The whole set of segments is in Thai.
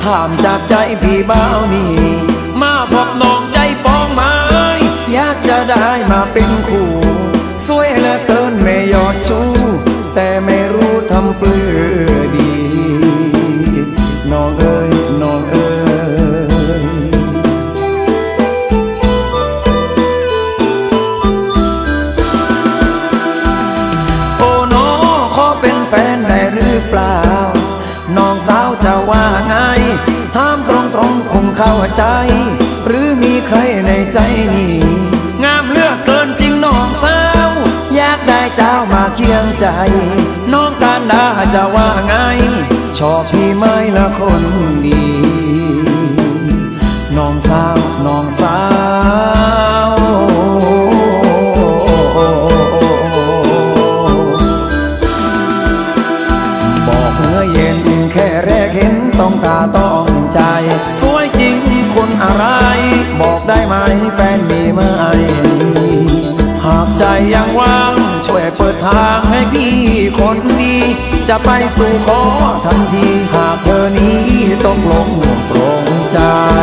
ถามจากใจพี่บ่าวนี่มาพบน้องใจปองไม้อยากจะได้มาเป็นคู่สวยเหลือเกินไม่ยอดชูแต่ไม่รู้ทำเปลือดีน้องเอ๋ยน้องเอ๋ยโอ้น้องขอเป็นแฟนได้หรือเปล่าน้องสาวจะว่าไงถามตรงๆคงเข้าใจหรือมีใครในใจนี่งามเหลือกเกินจริงน้องสาวอยากได้เจ้ามาเคียงใจน้องการดาจะว่าไงชอบพี่ไหมละคนดีน้องสาวน้องสาวบอกเมื่อเย็นแค่แรกเห็นต้องตาต้องใจสวยจริงคนอะไรบอกได้ไหมแฟนมีไหมหากใจยังว่างช่วยเปิดทางให้พี่คนดีจะไปสู่ขอทันทีหากเธอนี้ต้องลงโปร่งใจ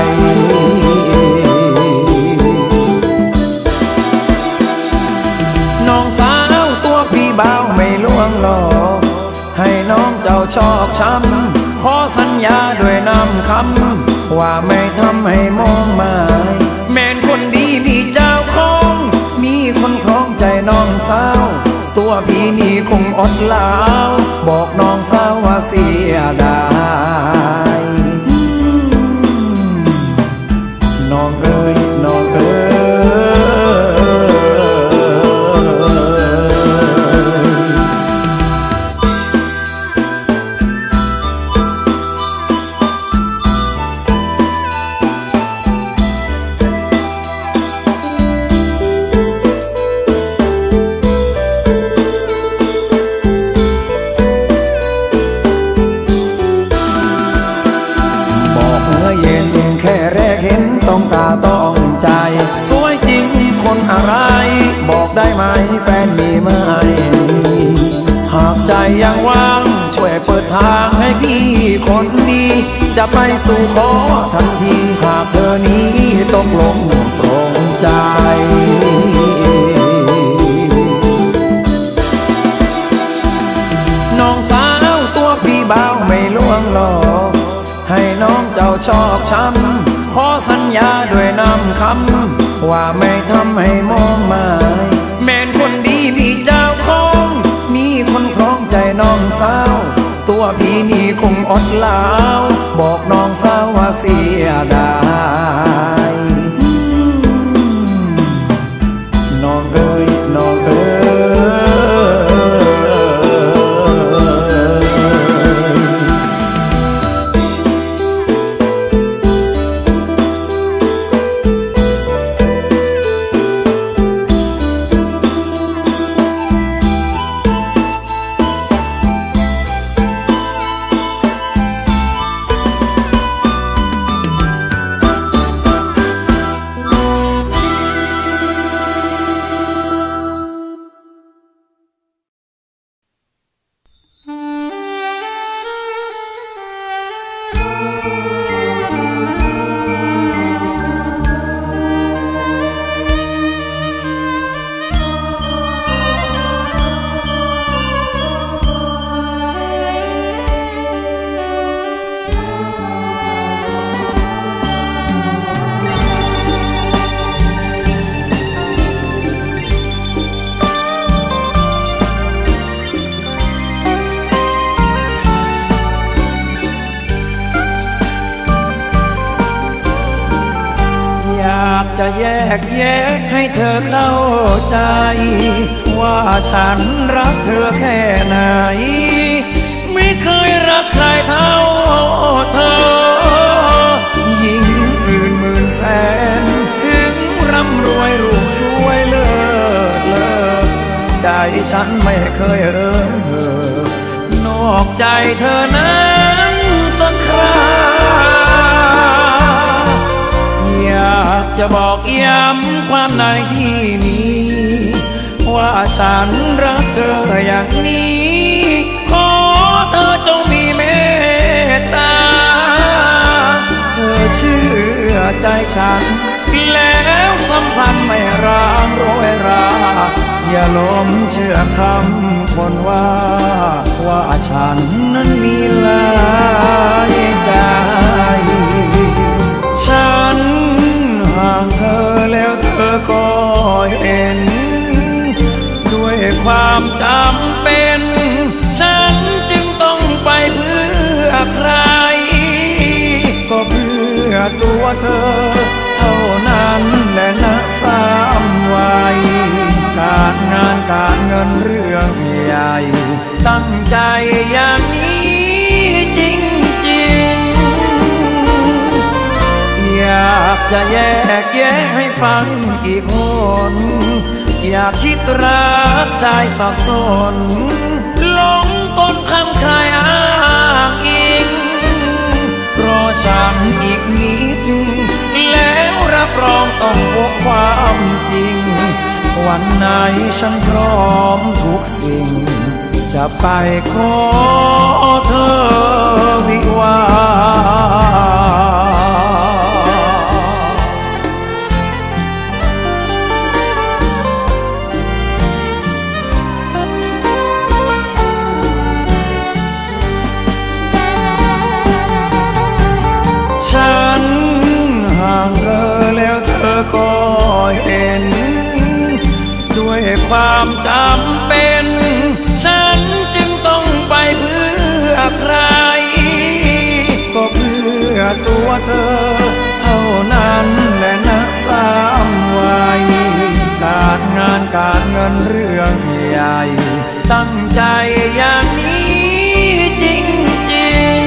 น้องสาวตัวพี่บ่าวไม่ลวงหลอกให้น้องเจ้าชอบช้ำขอสัญญาด้วยน้ำคำว่าไม่ทำให้มองหมายแม่นคนดีมีเจ้าของมีคนคล้องใจน้องสาวตัวพี่นี่คงอดลาวบอกน้องสาวว่าเสียดายน้องเอ๋ยน้องเอ๋ยต้องตาต้องใจสวยจริงคนอะไรบอกได้ไหมแฟนมีไหมหากใจยังว่างช่วยเปิดทางให้พี่คนดีจะไปสู่ขอทันทีหากเธอนี้ต้องลงโปร่งใจน้องสาวตัวพี่บ่าวไม่ลวงหลอกให้น้องเจ้าชอบช้ำขอสัญญาด้วยน้ำคำว่าไม่ทำให้มองหมายแม่นคนดีมีเจ้าของมีคนคล้องใจน้องสาวตัวพี่นี่คงอดลาวบอกน้องสาวว่าเสียดายน้องเอ๋ยน้องเอ๋ยจะแยกแยะให้เธอเข้าใจว่าฉันรักเธอแค่ไหนไม่เคยรักใครเท่าเธอหญิงอื่นหมื่นแสนถึงร่ำรวยรูปสวยเลิศเลอใจฉันไม่เคยนอกใจเธอนั้นสักคราอยากจะบอกย้ำความในที่นี้ว่าฉันรักเธออย่างนี้ขอเธอจงมีเมตตาใจฉันแล้วสัมพันธ์ไม่ร้างโรยราอย่าล้มเชื่อคำคนว่าฉันนั้นมีหลายใจฉันห่างเธอแล้วเธอก็เห็นด้วยความจำเป็นฉันจึงต้องไปเพื่อใครก็เพื่อตัวเธอเท่านั้นแหละนะสามวัยการงานการเงินเรื่องใหญ่ตั้งใจอย่างนี้จริงๆอยากจะแยกแยะให้ฟังอีกคนอยากคิดรักใจสับสนหลงกลคำใครอ้างอิงรอฉันอีกนิดแล้วรับรองต้องพบความจริงวันไหนฉันพร้อมทุกสิ่งจะไปขอเธอวิวาฉันห่างเธอแล้วเธอก็เห็นด้วยความจำเป็นฉันจึงต้องไปเพื่อใครก็เพื่อตัวเธอเท่านั้นแหละนะสามวัยการงานการเงินเรื่องใหญ่ตั้งใจอย่างนี้จริง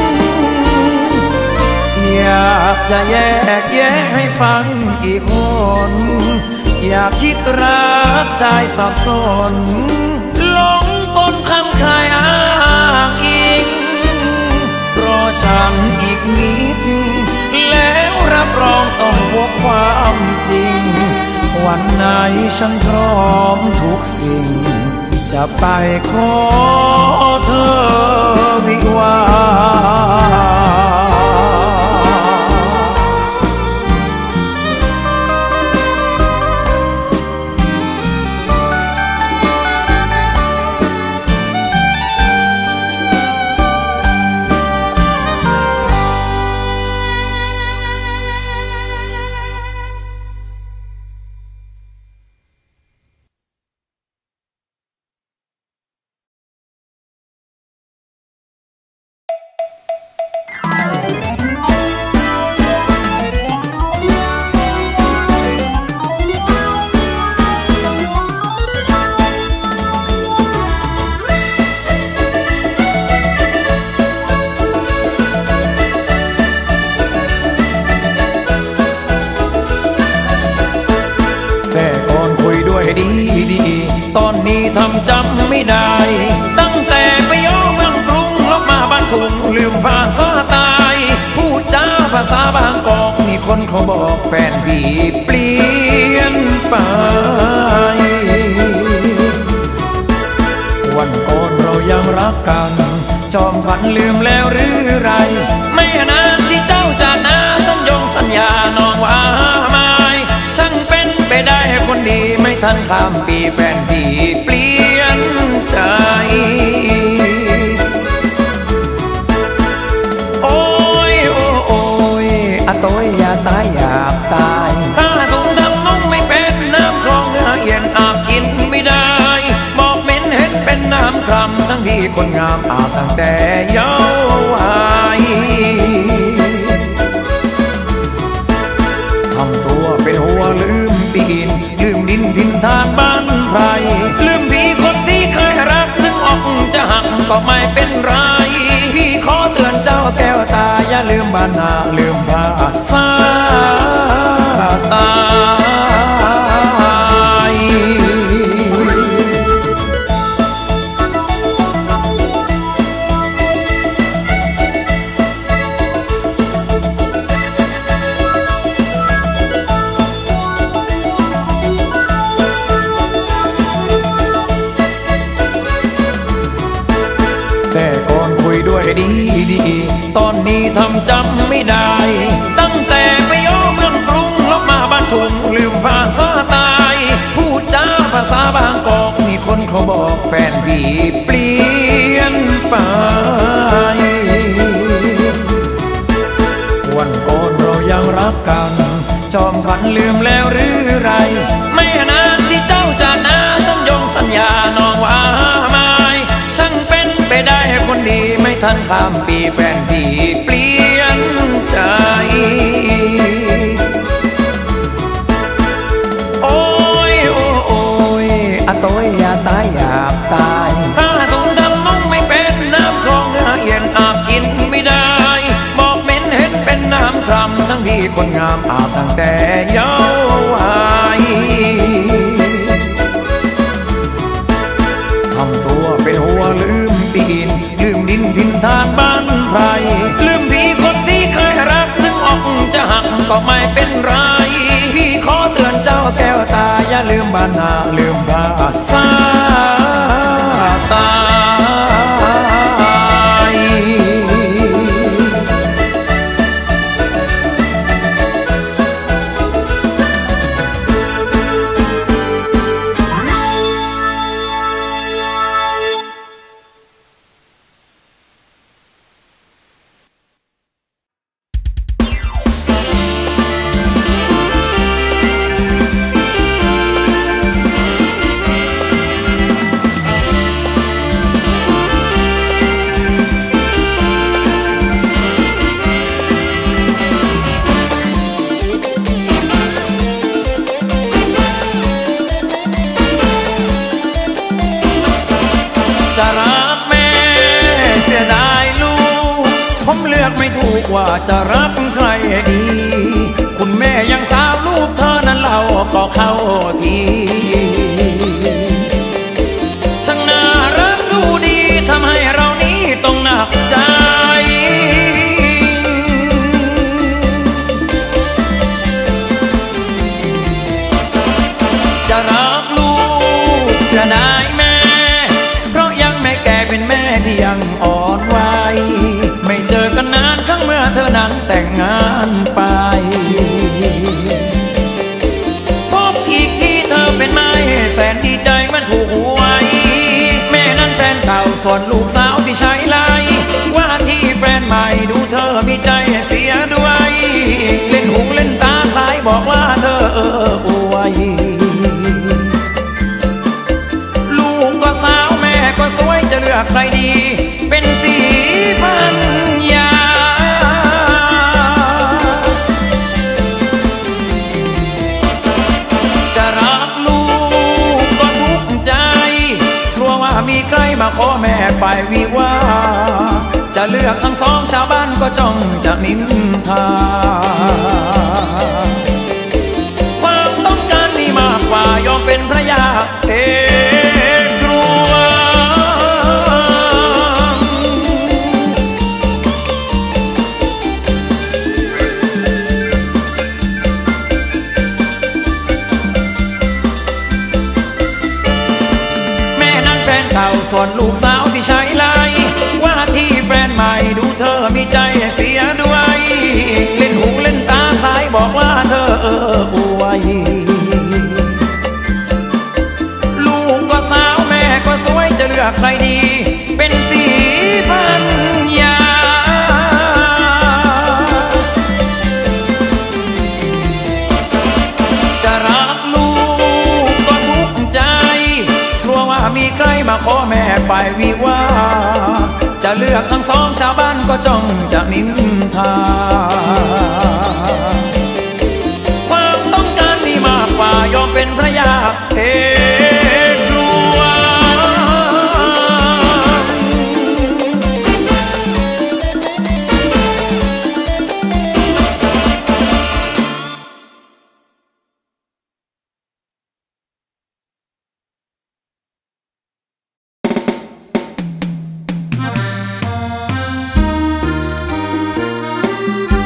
ๆอยากจะแยกแยะให้ฟังอีกคนอยากคิดรักใจสับสนหลงกลคำใครอ้างอิงรอฉันอีกนิดแล้วรับรองต้องพบความจริงวันไหนฉันพร้อมทุกสิ่งจะไปขอเธอวิวาตอนนี้ทำจำไม่ได้ตั้งแต่ไปย้อเมืองกรุงลบมาบ้านทุ่งลืมภาษาใต้พูดจาภาษาบางกอกมีคนเขาบอกแฟนพี่เปลี่ยนไปวันก่อนเรายังรักกันจอมฝันลืมแล้วหรือไรไม่นานที่เจ้าจะนาสัญญาน้องว่าไม่ฉันเป็นไปได้คนดีไม่ทันข้ามปีแฟนพี่เปลี่ยนใจโอ้ยโอ้โอ้ยอะโต้ยอย่าตายอยากตายถ้าถุงทำน้องไม่เป็นน้ำคลองเนื้อเย็นอาบกินไม่ได้บอกเหม็นเห็นเป็นน้ำคร่ำทั้งที่คนงามอาบตั้งแต่เยาว์วัยทำตัวเป็นหัวลืมตีนลืมดินทินทานบ้านไพรลืมพี่คนที่เคยรักถึงอกจะหักก็ไม่เป็นไรพี่ขอเตือนเจ้าแก้วตาอย่าลืมบ้านนาลืมภาษาตาแต่ก่อนคุยด้วยดีตอนนี้ทำจำไม่ได้ตั้งแต่ไปย้อมบอกแฟนพี่เปลี่ยนไปวันก่อนเรายังรักกันจอมฝันลืมแล้วหรือไรไม่นานที่เจ้าจะนาสัญญงสัญญาน้องว่าไม่ช่างเป็นไปได้คนดีไม่ทันข้ามปีแฟนพี่เปลี่ยนใจโอ้ยโอ้โอ้ยอะโต้ยอย่าตายอยากตายผ้าถุงดำนุ่งไม่เป็นน้ำคลองเนื้อเย็นอาบกินไม่ได้บอกเหม็นเห็นเป็นน้ำคร่ำทั้งที่คนงามอาบตั้งแต่เยาว์วัยทำตัวเป็นหัวลืมตีนลืมดินทินทานบ้านไพรลืมพี่คนที่เคยรักถึงอกจะหักก็ไม่เป็นไรพี่ขอเตือนเจ้าแก้วตาอย่าลืมบ้านนาลืมพระสาตาจะรักแม่เสียดายลูกผมเลือกไม่ถูกว่าจะรักใครดีคุณแม่ยังสาวลูกเธอนั้นเราก็เข้าทีช่างน่ารักดูดีทำให้เรานี้ต้องหนักใจจะรักลูกเสียดายแม่แกเป็นแม่ที่ยังอ่อนวัยไม่เจอกันนานครั้งเมื่อเธอนั้นแต่งงานไปพบอีกที่เธอเป็นไม้แสนดีใจมันถูกหวยแม่นั้นแฟนเก่าส่วนลูกสาวที่ใช้ไล่ว่าที่แฟนใหม่ดูเธอมีใจเสียด้วยเล่นหูเล่นตาคล้ายบอกว่าเธออวยลูกก็สาวแม่ก็สวยจะเลือกใครดีเป็นสีพันยาจะรักลูกก็ทุกข์ใจกลัวว่ามีใครมาขอแม่ไปวิวาจะเลือกทั้งสองชาวบ้านก็จ้องจะนินทาความต้องการมีมากกว่ายอมเป็นพระยาเทส่วนลูกสาวที่ใช้ไล่ว่าที่แฟนใหม่ดูเธอมีใจเสียด้วยเล่นหูเล่นตาคล้ายบอกว่าเธออวยลูกก็สาวแม่ก็สวยจะเลือกใครดีเป็นสีพันยาจะรักลูกก็ทุกข์ใจกลัวว่ามีใครมาขอแม่ไปวิวาจะเลือกทั้งสองชาวบ้านก็จ้องจะนินทาความต้องการมีมากกว่ายอมเป็นพระยาเทครัวเ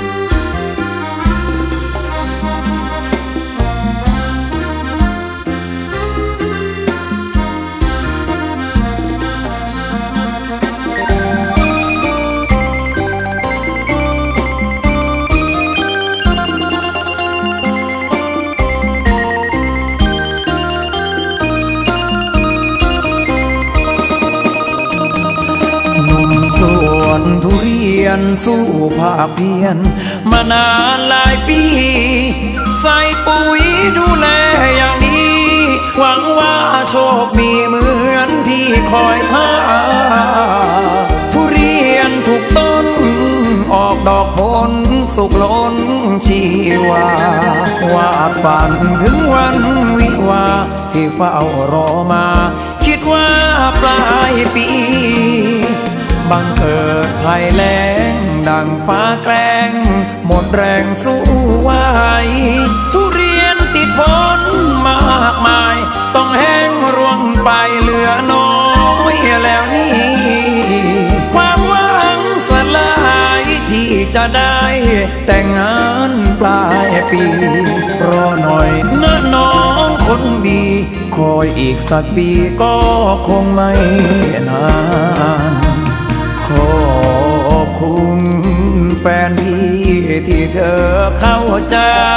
สู้ภาคเพียรมานานหลายปีใส่ปุ๋ยดูแลอย่างดีหวังว่าโชคมีเหมือนที่คอยท่าทุเรียนถูกต้นออกดอกผลสุกล้นชีวาวาดฝันถึงวันวิวาที่เฝ้ารอมาคิดว่าปลายปีบังเกิดภัยแล้งดังฟ้าแกล้งหมดแรงสู้ไหวทุเรียนติดผลมากมายต้องแห้งร่วงไปเหลือน้อยแล้วนี่ความหวังสลายที่จะได้แต่งงานปลายปีรอหน่อยนะน้องคนดีคอยอีกสักปีก็คงไม่นานขอบคุณแฟนพี่ที่เธอเข้าใจ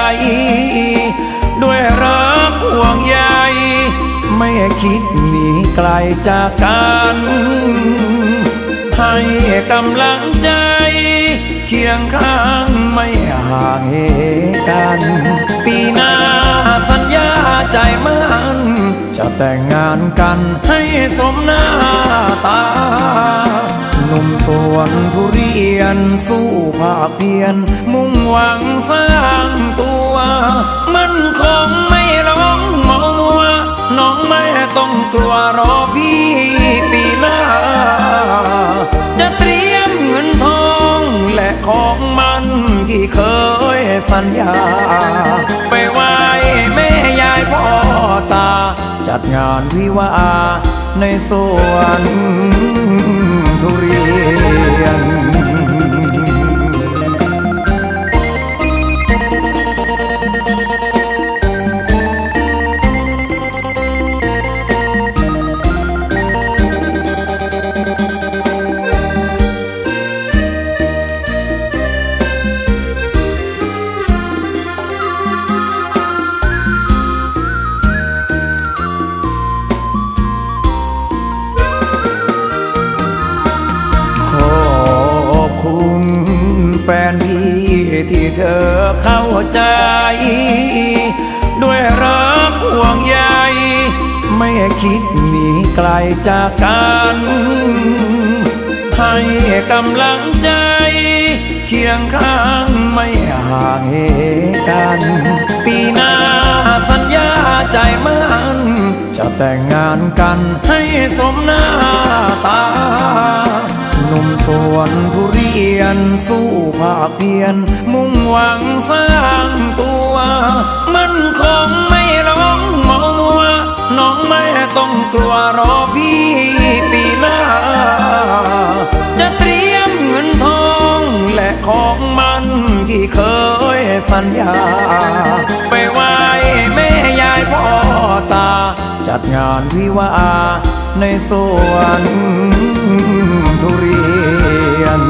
ด้วยรักห่วงใยไม่คิดหนีไกลจากกันให้กำลังใจเคียงข้างไม่ห่างเหกันปีหน้าสัญญาใจมั่นจะแต่งงานกันให้สมหน้าตาหนุ่มสวนทุเรียนสู้ภาคเพียรมุ่งหวังสร้างตัวมันคงไม่ร้องมัวน้องไม่ต้องกลัวรอพี่ปีหน้าจะเตรียมเงินทองและของมันที่เคยสัญญาไปไหว้แม่ยายพ่อตาจัดงานวิวาห์ในสวนทุเรียนแฟนพี่ที่เธอเข้าใจด้วยรักห่วงใยไม่คิดหนีไกลจากกันให้กำลังใจเคียงข้างไม่ห่างเหกันปีหน้าสัญญาใจมั่นจะแต่งงานกันให้สมหน้าตาหนุ่มสวนทุเรียนสู้ภาคเพียรมุ่งหวังสร้างตัวมันคงไม่ร้องมัวน้องไม่ต้องกลัวรอพี่ปีหน้าจะเตรียมเงินทองและของมันที่เคยสัญญาไปไหว้แม่ยายพ่อตาจัดงานวิวาห์ในสวนทุเรียน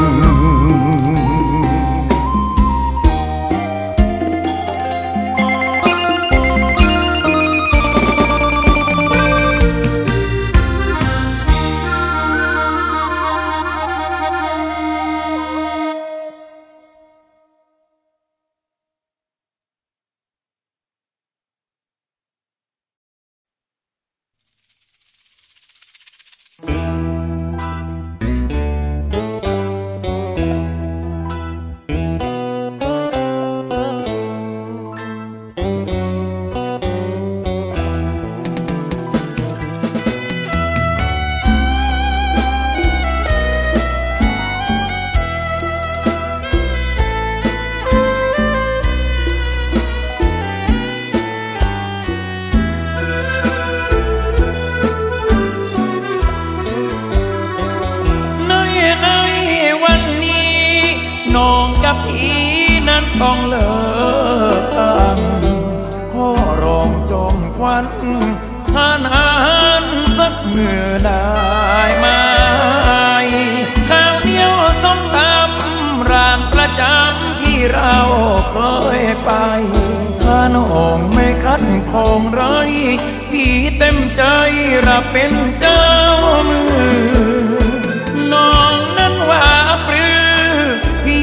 พี่นั้นต้องเลิกกันขอร้องจงควันทานอาหารสักมื้อได้ไหมข้าวเหนียวส้มตำร้านประจำที่เราเคยไปถ้าน้องไม่คัดของไรพี่เต็มใจรับเป็นเจ้ามือน้องนั้นว่าปรือ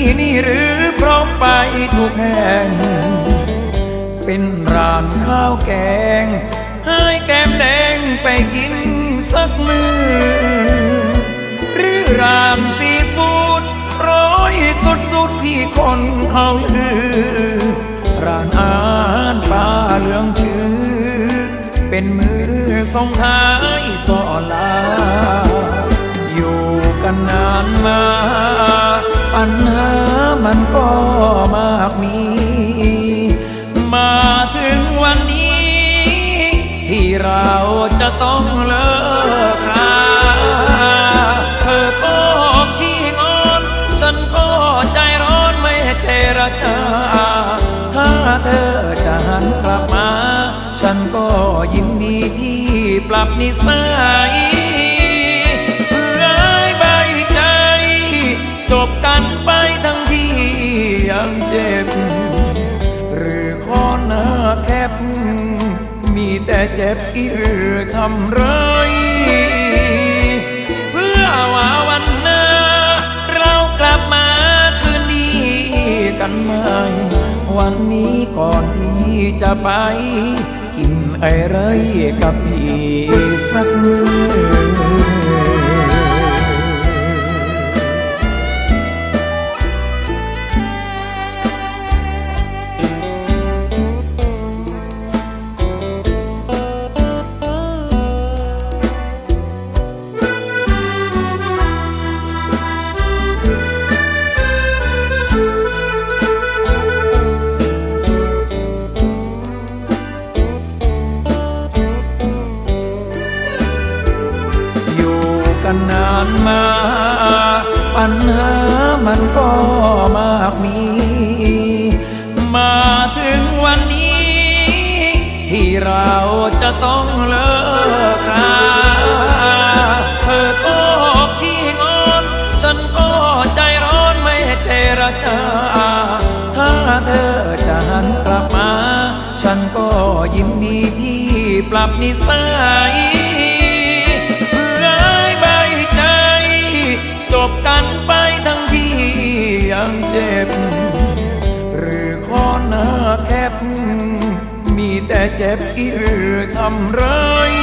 นี่หรือพร้อมไปทุกแห่งเป็นร้านข้าวแกงให้แก้มแดงไปกินสักมื้อหรือร้านซีฟู้ดร้อยสุดที่คนเขาลือร้านอาหารปลาเหลืองชื่อเป็นมือส่งท้ายก่อนลาอยู่กันนานมาปัญหามันก็มากมีมาถึงวันนี้ที่เราจะต้องเลิกราเธอก็ขี้งอนฉันก็ใจร้อนไม่เจรจาถ้าเธอจะหันกลับมาฉันก็ยินดีที่ปรับนิสัยเพื่อให้ใบใจจบกันไปทั้งที่ยังเจ็บหรือข้อหน้าแคบมีแต่เจ็บอีหรือทำไรเพื่อว่าวันหน้าเรากลับมาคืนดีกันใหม่วันนี้ก่อนที่จะไปกินอะไรกับพี่สักมื้อนานมาปัญหามันก็มากมีมาถึงวันนี้ที่เราจะต้องเลิกราเธอก็ขี้งอนฉันก็ใจร้อนไม่เจรจาถ้าเธอจะหันกลับมาฉันก็ยินดีที่ปรับนิสัยจบกันไปทั้งที่ยังเจ็บหรือข้อหน้าแคบมีแต่เจ็บอีหรือทำไร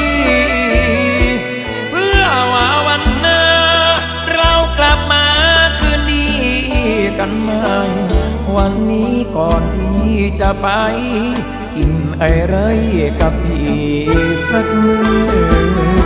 เพื่อว่าวันหน้าเรากลับมาคืนดีกันใหม่วันนี้ก่อนที่จะไปกินอะไรกับพี่สักมื้อ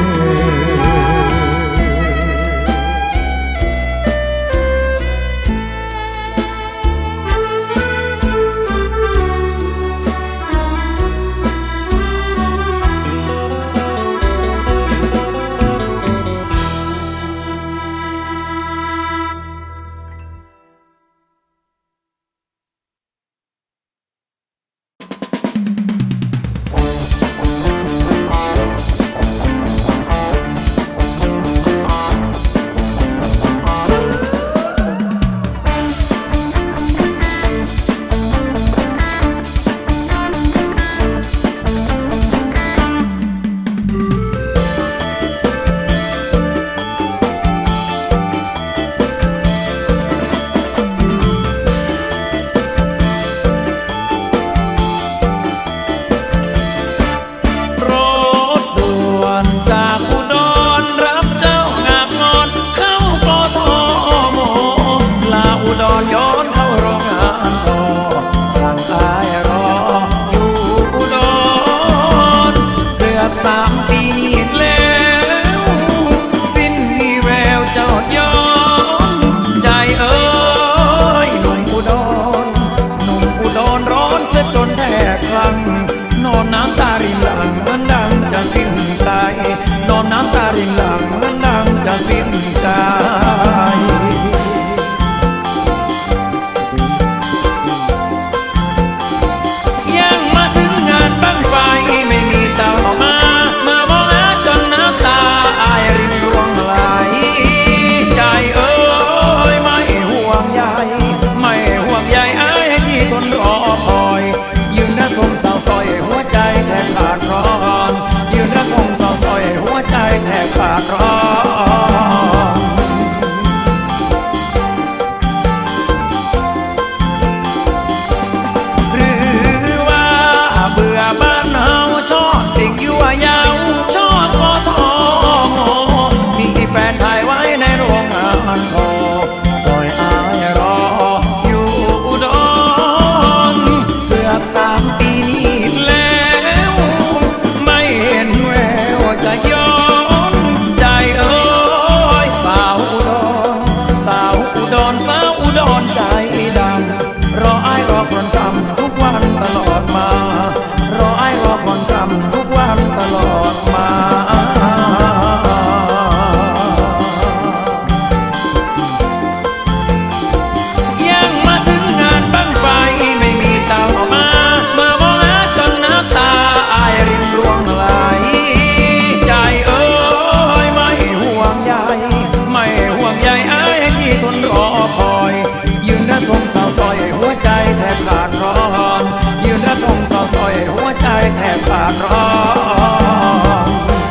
หัวใจแทบขาดร้อนยืนระทมเศร้าส้อยหัวใจแทบขาดร้อน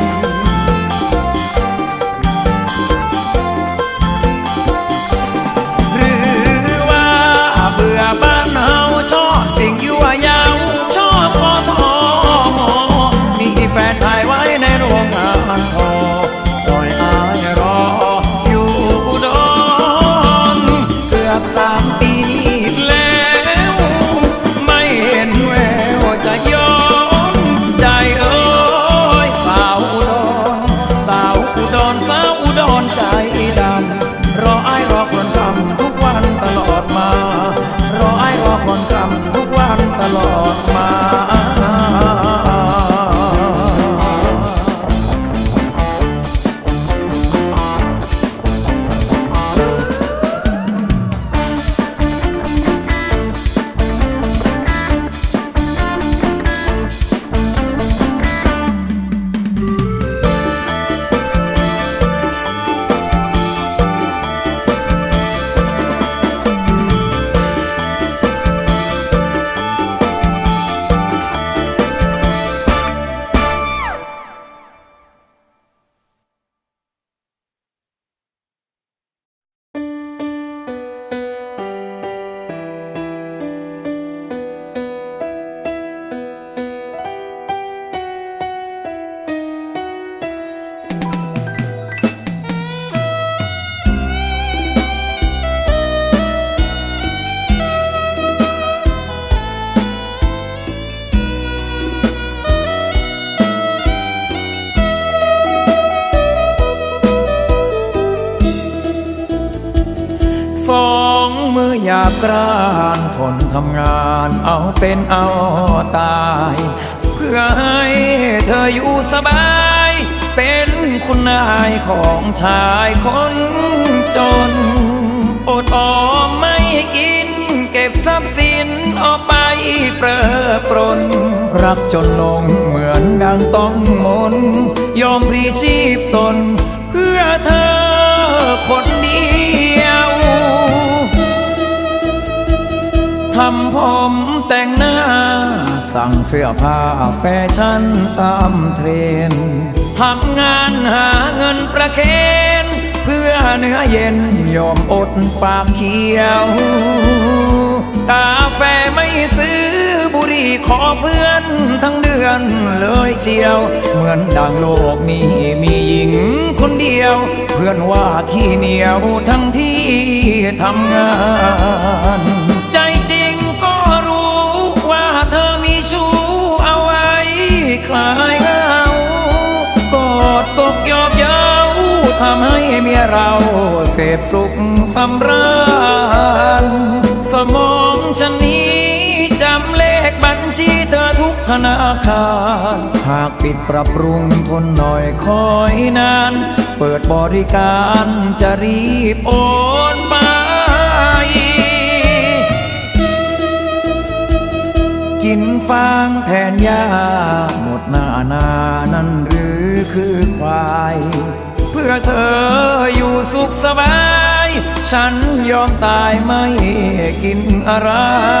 หรือว่าเบื่อบ้านเฮาชอบสิ่งยั่วยาวชอบกทมมีแฟนถ่ายไว้ในโรงงานทอปล่อยอายรออยู่อุดรเกือบ3 ปีแล้วไม่เห็นแววจะย้อนใจเอ้ยสาวอุดรสาวอุดรสาวอุดรใจดำรออ้ายรอคนรำทุกวันตลอดมารออ้ายรอคนรำทุกวันตลอดมา2 มือหยาบกร้านทนทำงานเอาเป็นเอาตายเพื่อให้เธออยู่สบายเป็นคุณนายของชายคนจนอดออมไม่กินเก็บทรัพย์สินออกไปเปรอะปรนรักจนลงเหมือนดังต้องมนยอมพลีชีพตนเพื่อเธอคนเดียวทำผมแต่งหน้าสั่งเสื้อผ้าแฟชั่นตามเทรนด์ทำงานหาเงินประเคนเพื่อเนื้อเย็นยอมอดปากเขียวกาแฟไม่ซื้อบุหรี่ขอเพื่อนทั้งเดือนเลยเชียวเหมือนดังโลกนี้มีหญิงคนเดียวเพื่อนว่าขี้เหนียวทั้งที่ทำงานใจจริงก็รู้ว่าเธอมีชู้เอาไว้คลายเหงากอดกกยอบเย้าทำให้เมียเราเสพสุขสำราญสมองฉันนี้จำเลขบัญชีเธอทุกธนาคารหากปิดปรับปรุงทนหน่อยคอยนานเปิดบริการจะรีบโอนไปกินฟางแทนหญ้าหมดหน้านานั่นหรือคือควายเพื่อเธออยู่สุขสบายฉันยอมตายไม่กินอะไร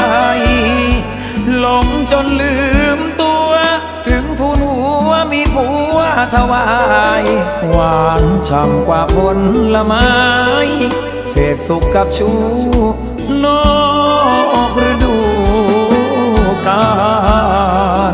หลงจนลืมตัวถึงทุนหัวมีผัวถวายหวานฉ่ำกว่าผลไม้เสพสุขกับชู้นอกฤดูกาล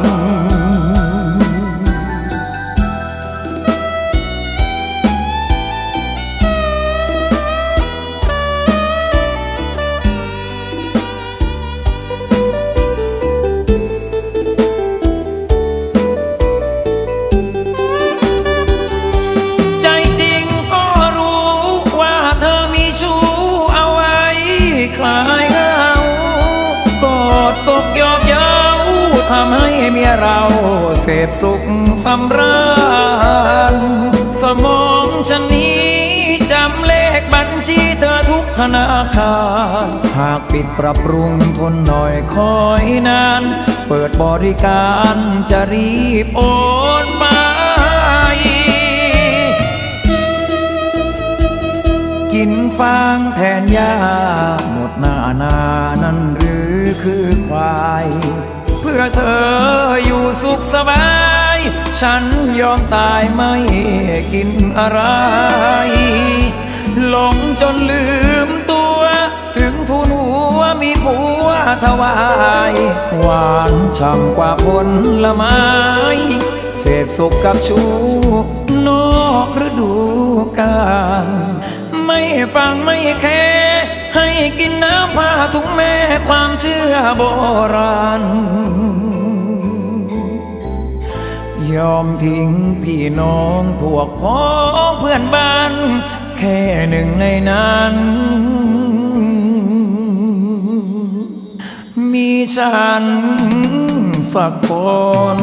ใจจริงก็รู้ว่าเธอมีชู้เอาไว้คลายเหงากอดกกยอบเย้าทำให้เมียเราเสพสุขสำราญสมองฉันนี้จำเลขบัญชีเธอทุกธนาคารหากปิดปรับปรุงทนหน่อยคอยนานเปิดบริการจะรีบโอนไปกินฟางแทนหญ้าหมดหน้านานั่นหรือคือควายเพื่อเธออยู่สุขสบายฉันยอมตายไม่กินอะไรหลงจนลืมตัวถึงทุนหัวมีผัวถวายหวานฉ่ำกว่าผลไม้เสพสุขกับชูนอกฤดูกาลไม่ฟังไม่แค่ให้กินน้ำผ้าทุกแม่ความเชื่อโบราณยอมทิ้งพี่น้องพวกพ้องเพื่อนบ้านแค่หนึ่งในนั้นมีฉันสักคน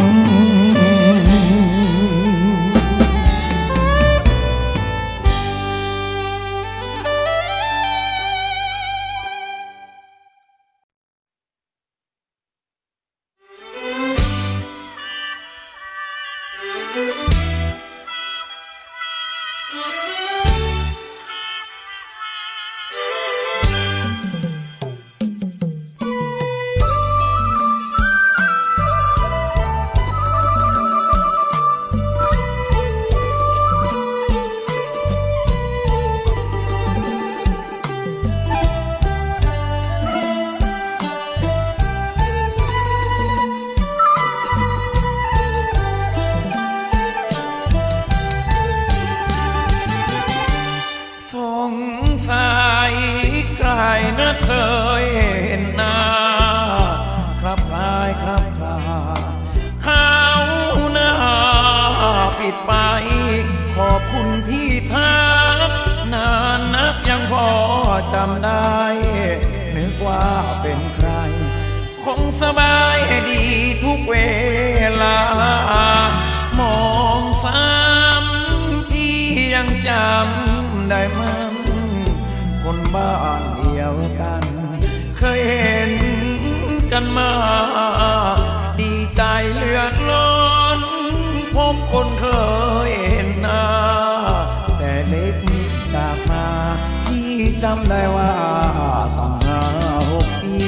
ใครนะเคยเห็นหน้าครับคลายครับคลาเขาหน้าปิดไปขอบคุณที่ทักนานนักยังพอจำได้นึกว่าเป็นใครคงสบายดีทุกเวลามองซ้ำพี่ยังจำได้มั้งคนบ้านเดียวกันเคยเห็นกันมาดีใจเลือดล้นพบคนเคยเห็นหน้าแต่เล็กจากมาที่จำได้ว่าตั้ง5-6 ปี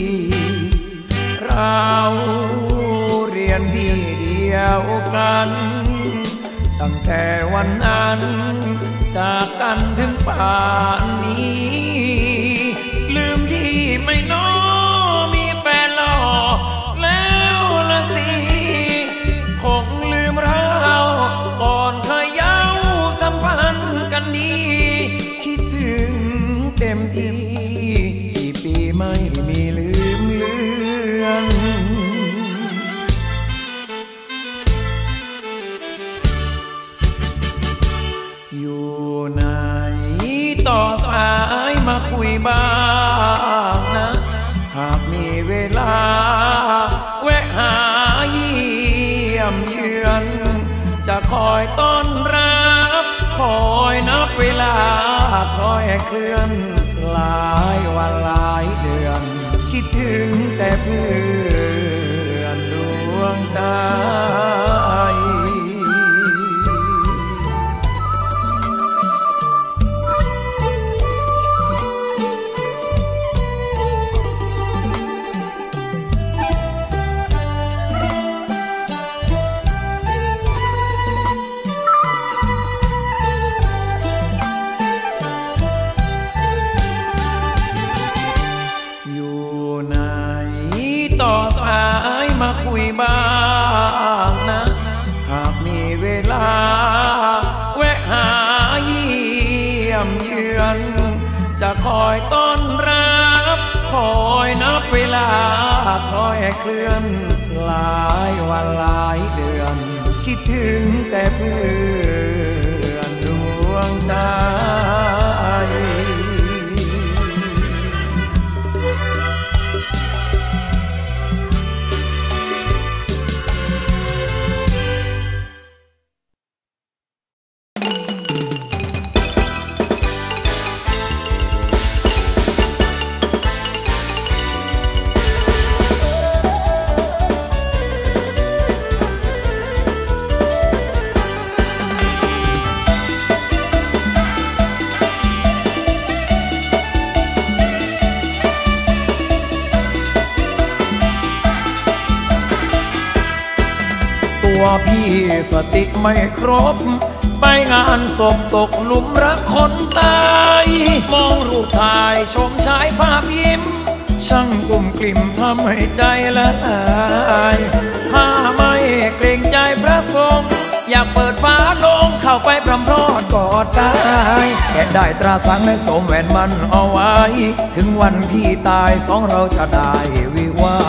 เราเรียนที่เดียวกันตั้งแต่วันนั้นจากกันถึงป่านนี้ลืมดีไม่น้อมีแฟนหล่อแล้วละสิคงลืมเราก่อนเคยเย้าสัมพันธ์กันดีคิดถึงเต็มที่กี่ปีไม่มีลืมเลือนอยู่ไหนต่อสายมาคุยบ้างนะหากมีเวลาแวะหาเยี่ยมเยือนจะคอยต้อนรับคอยนับเวลาคอยเคลื่อนหลายวันหลายเดือนคิดถึงแต่เพื่อนดวงใจต่อสายมาคุยบ้างนะหากมีเวลาแวะหาเยี่ยมเยือนจะคอยต้อนรับคอยนับเวลาคอยเคลื่อนหลายวันหลายเดือนคิดถึงแต่เพื่อนดวงใจเพี่สติไม่ครบไปงานศพตกหลุมรักคนตายมองรูปถ่ายชมชายภาพยิ้มช่างกลุ่มกลิ่มทำให้ใจละลายถ้าไม่เกรงใจพระสงฆ์อยากเปิดฟ้าโลงเข้าไปพรำพรอดกอดกายแค่ได้ตราสังและสมแหวนมันเอาไว้ถึงวันพี่ตายสองเราจะได้วิวา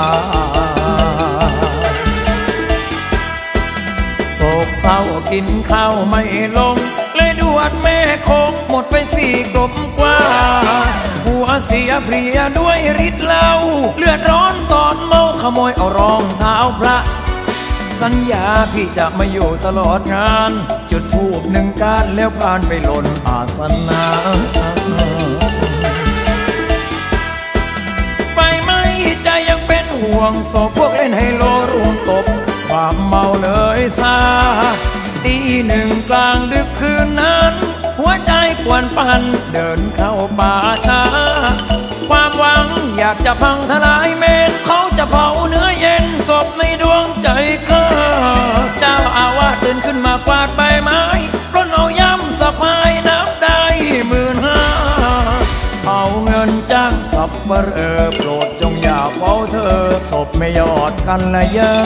โศกเศร้ากินข้าวไม่ลงเลยดวดแม่คงหมดไป4 กลมกว่าหัวเสียเพลียด้วยฤทธิ์เหล้าเลือดร้อนตอนเมาขโมยเอารองเท้าพระสัญญาพี่จะมาอยู่ตลอดงานจุดธูป1 ก้านแล้วผ่านไปหล่นอาสนะไปไม่ใจยังเป็นห่วงโศกพวกเล่นไฮโลรุมตบความเมาเลยซาตี1 กลางดึกคืนนั้นหัวใจปวนปั่นเดินเข้าป่าช้าความหวังอยากจะพังทลายเมนเขาจะเผาเนื้อเย็นศพในดวงใจข้าเจ้าอาวาสตื่นขึ้นมากวาดใบไม้ปล้นเอาย้ำสะพายนับได้15,000เอาเงินจ้างสับเบอร์โปรดจงอย่าเฝ้าเธอศพไม่ยอดกันละยา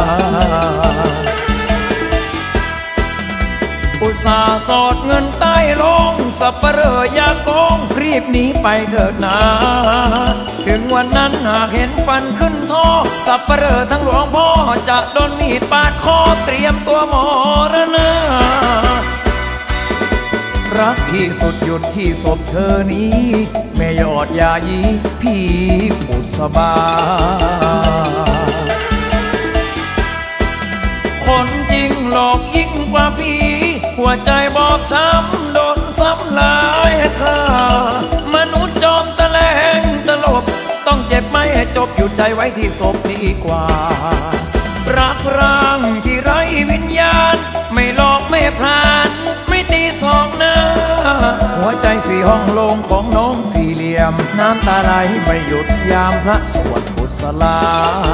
อุตส่าห์สอดเงินใต้ลงสับเปลอยาโกงรีบหนีไปเถิดนาถึงวันนั้นหากเห็นฟันขึ้นท่อสับเปลอทั้งหลวงพ่อจะโดนมีดปาดคอเตรียมตัวมรณะรักที่สุดหยุดที่ศพเธอนี้แม่ยอดยายีพี่บุษบาคนจริงหลอกยิ่งกว่าผีหัวใจบอบช้ำโดนซ้ำลายค่ามนุษย์จอมตะแลงตลบต้องเจ็บไม่ให้จบหยุดใจไว้ที่ศพดีกว่ารักร่างที่ไร้วิญญาณไม่หลอกไม่พลานไม่ตี2 หน้าหัวใจ4 ห้องโลงของน้อง4 เหลี่ยมน้ำตาไหลไม่หยุดยามพระสวดกุศลา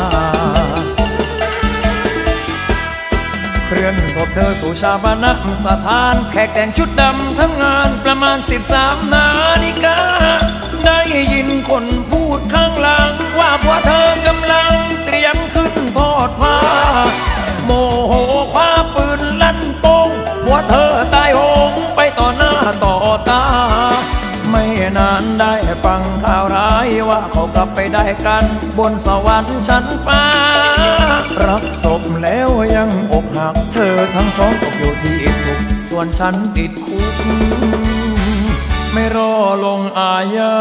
เคลื่อนศพเธอสู่ชาปนสถานแขกแต่งชุดดำทั้งงานประมาณ13 นาฬิกาได้ยินคนพูดข้างหลังว่าผัวเธอกำลังเตรียมขึ้นทอดผ้าโมโหคว้าปืนลั่นโป้งผัวเธอตายโหงไปต่อหน้าต่อตาไม่นานได้ฟังข่าวร้ายว่าเขากลับไปได้กันบนสวรรค์ชั้นฟ้ารักศพแล้วยังอกหักเธอทั้งสองตกอยู่ที่สุขส่วนฉันติดคุกไม่รอลงอาญา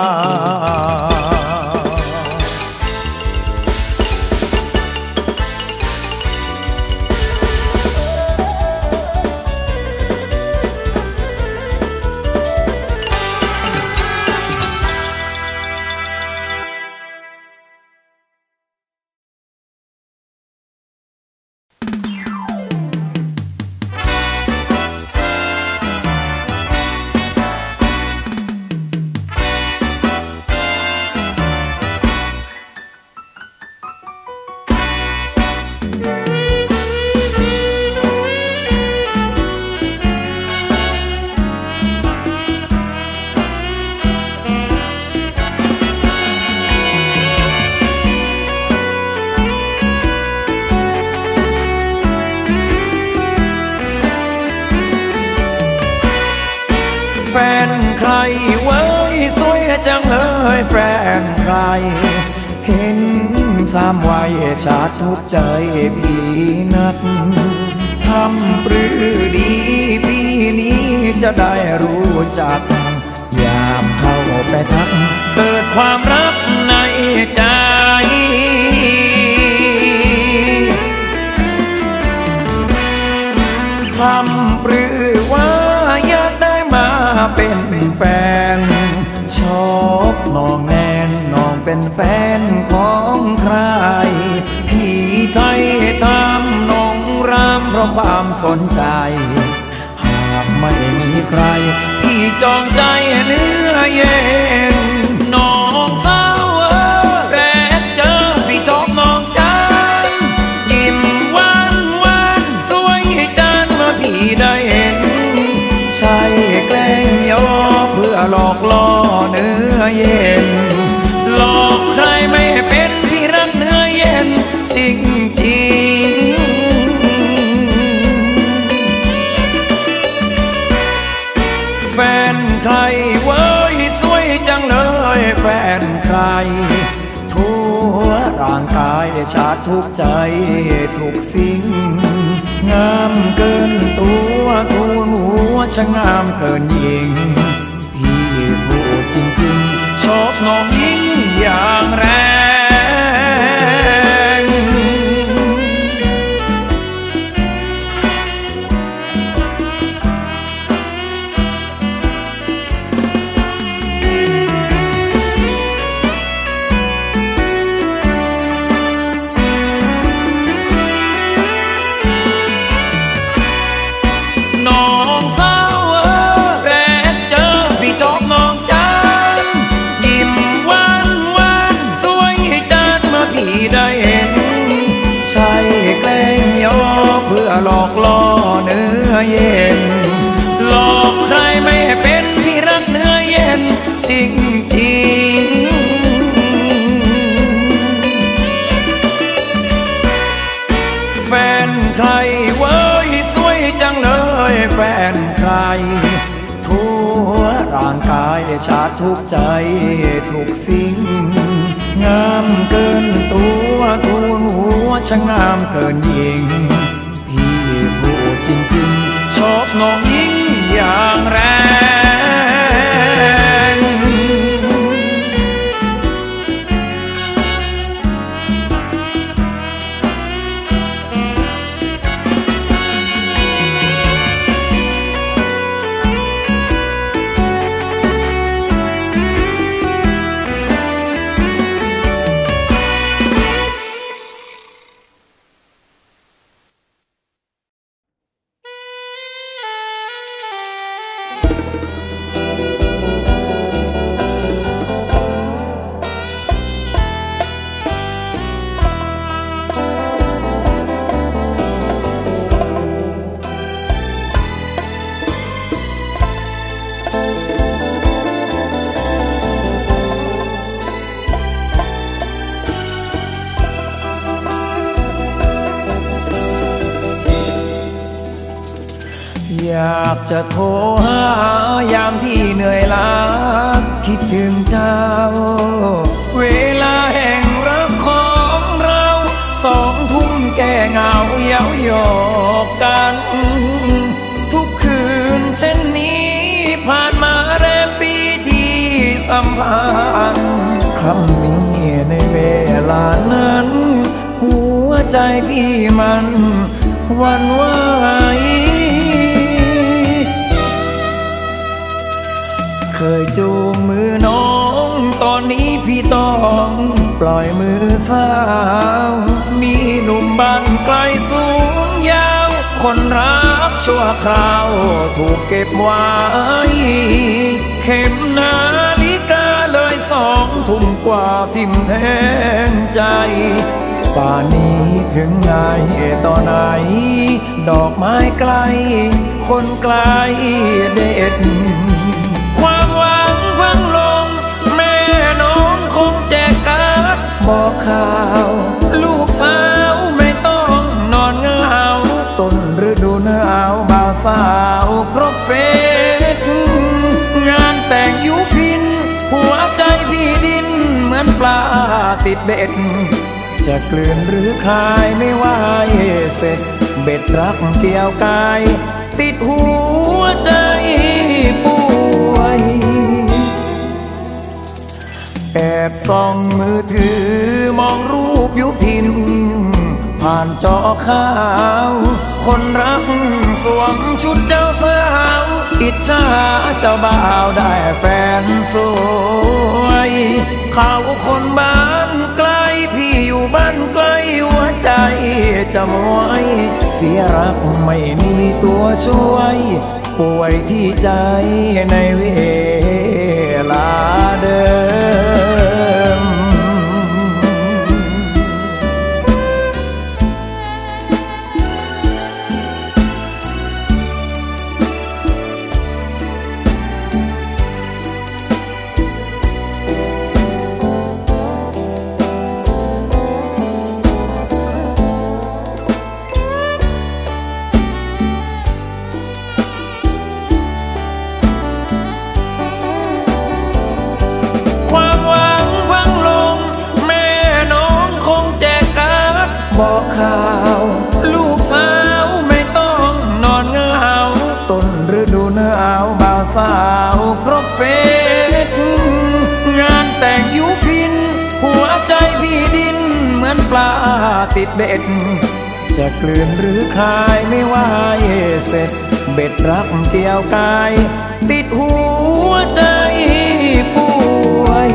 จังเลยแฟนใครเห็น3 วัยชาติทุกใจพี่นักทำปรือดีพี่นี้จะได้รู้จักยามเข้าไปทักเกิดความรักในใจทำปรือว่าอยากได้มาเป็นแฟนชอบน้องแนนน้องเป็นแฟนของใครพี่ไทยตามน้องรำเพราะความสนใจหากไม่มีใครพี่จองใจเนื้อเย็นน้องสาวแรกเจอพี่ชอบน้องจังยิ้มหวานทั่วร่างกายชาติทุกใจทุกสิ่งงามเกินตัวทูลหัวช่างงามเกินยิ่งพี่พูดจริงๆชอบน้องยิ่งอย่างแรงน้องสาวแรกเจอพี่ชอบน้องจังยิ้มหวานหวานสวยจัดเมื่อพี่ได้เห็นใช่แกล้งย่อเพื่อหลอกล่อเนื้อเย็นหลอกใครไม่เป็นพี่รักเนื้อเย็นจริงจริงแฟนใครเว้ยสวยจังเลยแฟนใครทั่วร่างกายชาติทุกใจทุกสิ่งงามเกินตัวทูลหัวช่างงามเกินยิ่งพี่พูดจริงๆชอบน้องยิ่งอย่างแรงอยากจะโทรหายามที่เหนื่อยล้าคิดถึงเจ้าเวลาแห่งรักของเรา2 ทุ่มแก้เหงาเย้าหยอกกันทุกคืนเช่นนี้ผ่านมาแรมปีที่สัมพันธ์คำนี้ในเวลานั้นหัวใจพี่มันหวั่นไหวเคยจูงมือน้องตอนนี้พี่ต้องปล่อยมือสาวมีหนุ่มบ้านไกลสูงยาวคนรักชั่วคราวถูกเก็บไว้เข็มนาฬิกาเลย2 ทุ่มกว่าทิ่มแทงใจป่านนี้ถึงไงต่อไหนดอกไม้ไกลคนไกลเด็ดความหวังพังลงแม่น้องคงแจกการ์ดบอกข่าวลูกสาวไม่ต้องนอนเหงาต้นฤดูหนาวบ่าวสาวครบเซตงานแต่งยุพินหัวใจพี่ดินเหมือนปลาติดเบ็ดจะกลืนหรือคายไม่ไหวเสร็จเบ็ดรักเกี่ยวกายติดหัวใจป่วยแอบส่องมือถือมองรูปยุพินผ่านจอข่าวคนรักสวมชุดเจ้าสาวอิจฉาเจ้าบ่าวได้แฟนสวยเขาคนบ้านไกลพี่อยู่บ้านไกลหัวใจจะมวยเสียรักไม่มีตัวช่วยป่วยที่ใจในเวลาเดิมบอกข่าวลูกสาวไม่ต้องนอนเหงาต้นฤดูหนาวบ่าวสาวครบเซตงานแต่งยุพินหัวใจพี่ดินเหมือนปลาติดเบ็ดจะกลืนหรือคายไม่ว่าเสร็จเบ็ดรักเกี่ยวกายติดหัวใจป่วย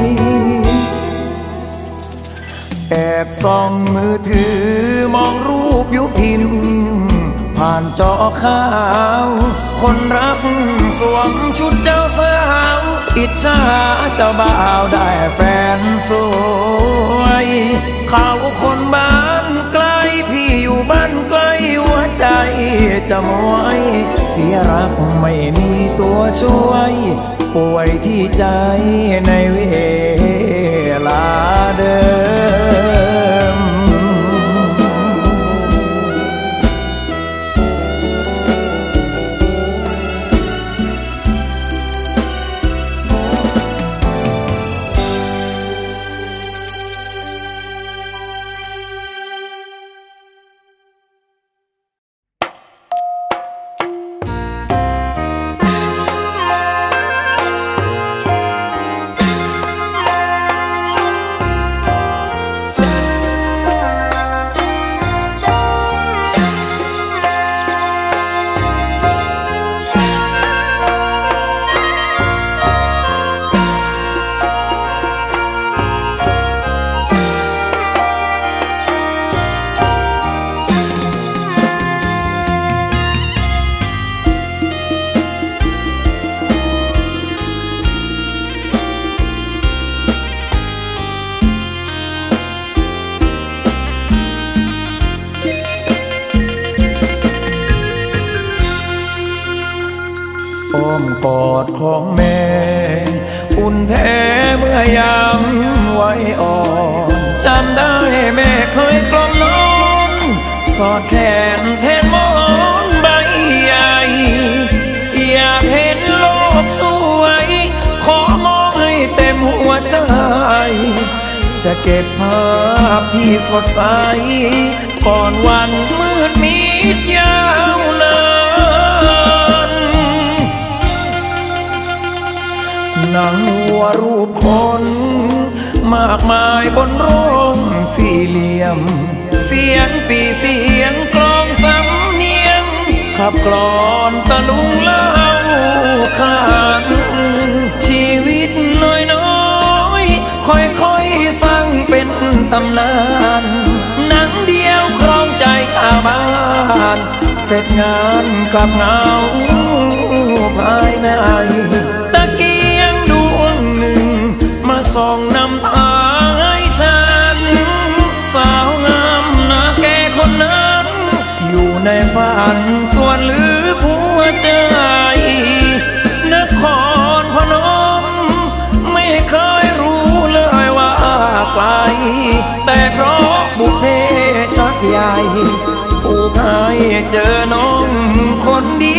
แอบส่องมือถือมองรูปยุพินผ่านจอข่าวคนรักสวมชุดเจ้าสาวอิจฉาเจ้าบ่าวได้แฟนสวยเขาคนบ้านไกลพี่อยู่บ้านไกลหัวใจจะมวยเสียรักไม่มีตัวช่วยป่วยที่ใจในเวลาเดิมกอดของแม่อุ่นแท้เมื่อยามไว้อ่อนจำได้แม่เคยกล่อมน้องสอดแขนแทนหมอนใบใหญ่อยากเห็นโลกสวยขอมองให้เต็มหัวใจจะเก็บภาพที่สดใสก่อนวันมืดมิดยาวนานหนังวัวรูปคนมากมายบนโรงสี่เหลี่ยมเสียงปีเสียงกลองสำเนียงขับกลอนตะลุงเล่าขานชีวิตน้อยๆค่อยๆสร้างเป็นตำนานหนังเดียวครองใจชาวบ้านเสร็จงานกลับเงาภายในตะเกียงดวงหนึ่งมาส่องนำทางให้ฉันสาวงามหน้าแก่คนนั้นอยู่ในฝันส่วนลึกหัวใจนครพนมไม่เคยรู้เลยว่าไกลแต่เพราะบุพเพชักใหญ่ผู้ให้เจอน้องคนดี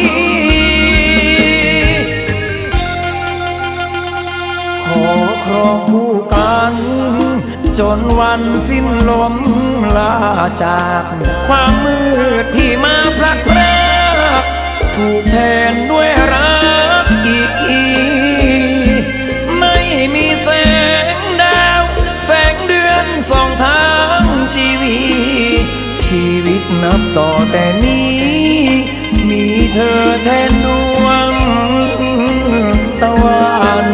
ขอครองคู่กันจนวันสิ้นลมลาจากความมืดที่มาพลัดพรากถูกแทนด้วยรักอีกทีไม่มีแสงดาวแสงเดือนส่องทางชีวิตนับต่อแต่นี้มีเธอแทนดวงตะวัน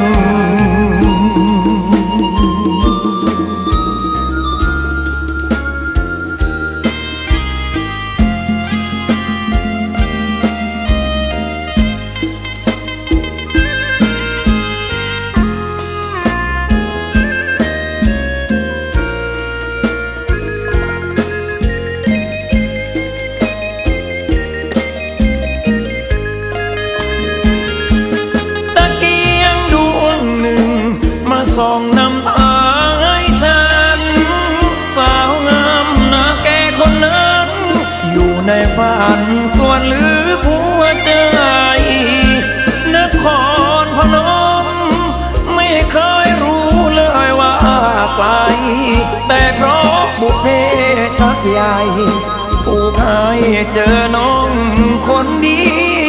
ส่องนำทางให้ฉันสาวงามหน้าแก่คนนั้นอยู่ในฝันส่วนลึกหัวใจนครพนมไม่เคยรู้เลยว่าไกลแต่เพราะบุพเพชสักใหญ่ผู้ให้เจอน้องคนดี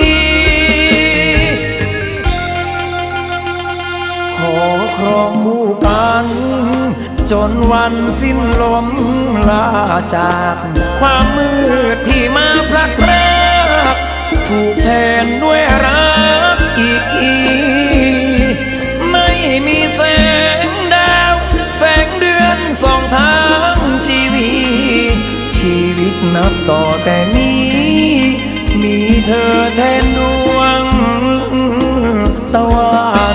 ขอครองคู่กันจนวันสิ้นลมลาจากความมืดที่มาพลัดพรากถูกแทนด้วยรักอีกทีไม่มีแสงดาวแสงเดือนส่องทางชีวิตนับต่อแต่นี้มีเธอแทนดวงตะวัน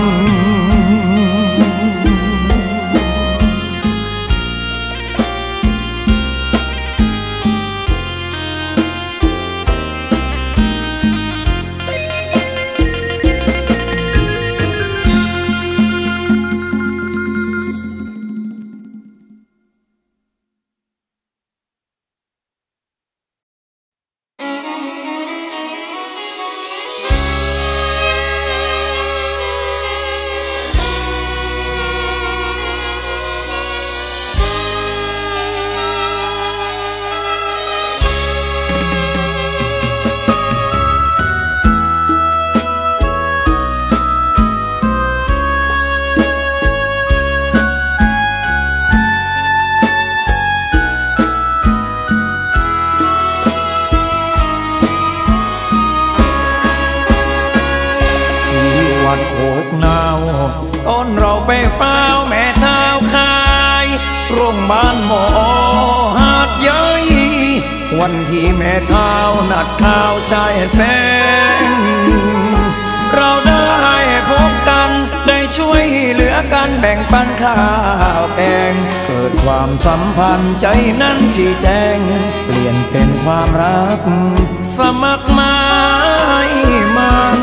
ต้นเราไปเฝ้าแม่เท้าคายโรงบ้านหมอหาดใหญ่วันที่แม่เท้านัดข้าวชายแสงเราได้พบกันได้ช่วยเหลือกันแบ่งปันข้าวแกงเกิดความสัมพันธ์ใจนั้นชี้แจงเปลี่ยนเป็นความรักสมัครหมายมัน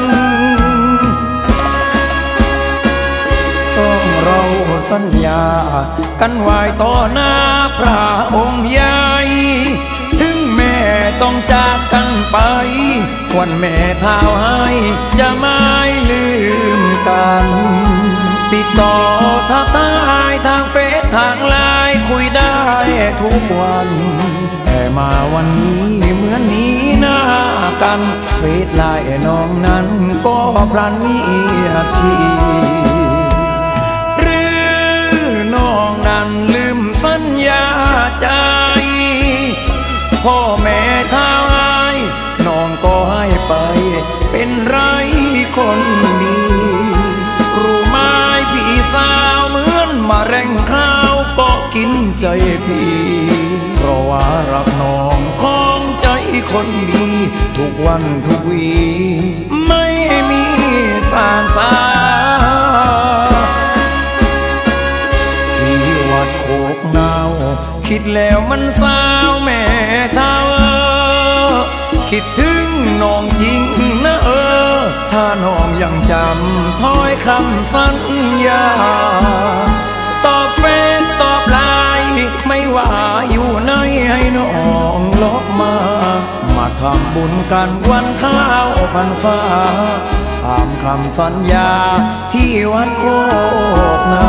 เราสัญญากันไว้ต่อหน้าพระองค์ใหญ่ถึงแม่ต้องจากกันไปวันแม่เท้าให้จะไม่ลืมกันติดต่อทักทายทางเฟซทางไลน์คุยได้ทุกวันแต่มาวันนี้เหมือนหนีหน้ากันเฟซไลน์น้องนั้นก็พลันเงียบชีน้องนั้นลืมสัญญาใจพ่อแม่เท้าให้น้องก็ให้ไปเป็นไรคนดีรู้ไหมพี่สาวเหมือนมาแรงข้าวก็กินใจพี่เพราะว่ารักน้องของใจคนดีทุกวันทุกวีไม่มีสางสาโคกเนาคิดแล้วมันเศร้าแม่เท้าคิดถึงน้องจริงนะถ้าน้องยังจำถ้อยคำสัญญาตอบเฟซตอบไลน์ไม่ว่าอยู่ไหนให้น้องลบมาทำบุญกันวันข้าวพรรษาตามคำสัญญาที่วัดโคกเนา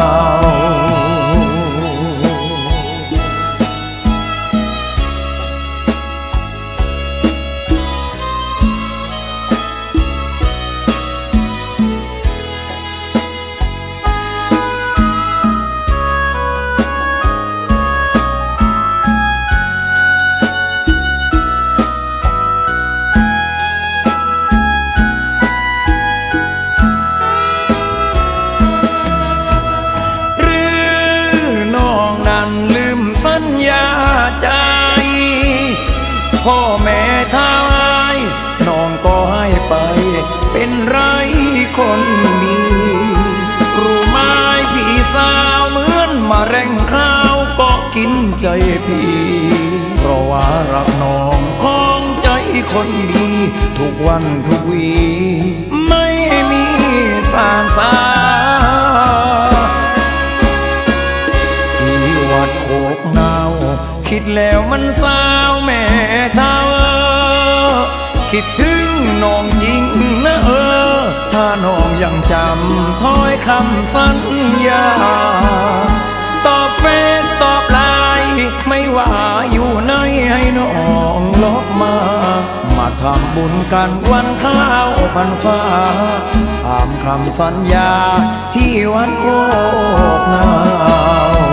พ่อแม่เท้าให้น้องก็ให้ไปเป็นไรคนดีรู้ไหมพี่สาวเหมือนมาแรงข้าวก็กินใจพี่เพราะว่ารักน้องของใจคนดีทุกวันทุกวีไม่มีสางสาที่วัดโคกเนาคิดแล้วมันเศร้าแม่เท้าคิดถึงน้องจริงนะถ้าน้องยังจำถ้อยคำสัญญาตอบเฟซตอบไลน์ไม่ว่าทำบุญกันวันข้าวพรรษาตามคำสัญญาที่วัดโคกนาว